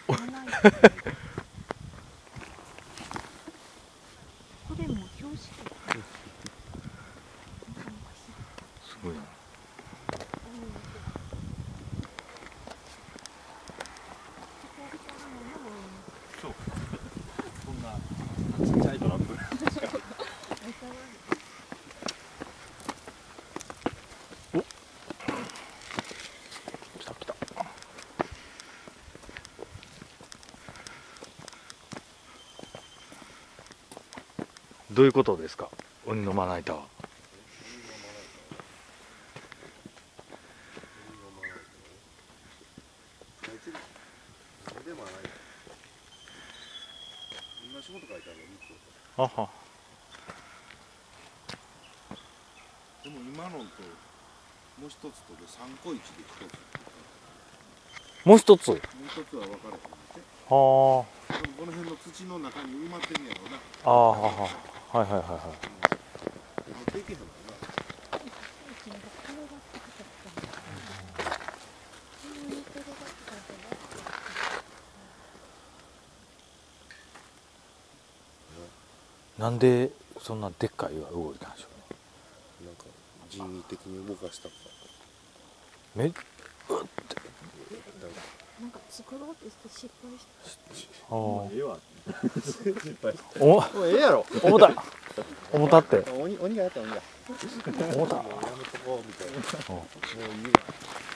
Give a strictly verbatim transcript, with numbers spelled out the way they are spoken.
これも標識。 すごいな。そう。こんなちっちゃいトランプ。お。来た来た。どういうことですか、鬼のまな板は。はは。 でも今のともう一つとで三個一で一つ。 もう一つ。 もう一つは分かれへんって。 はあ。 この辺の土の中に埋まってんねやろうな。 ああ、はは。はいはいはいはい。 できへんもんな。 なんでそんなでっかい岩が動いたんでしょうね。 なんか人為的に動かしたか。 めっなんか作ろうってして失敗した。 ああ。 ええわ。失敗。 おもうええやろ。 重た重たって鬼鬼がやった鬼が。 重た。 もうやめとこうみたいな。 うんもういいわ。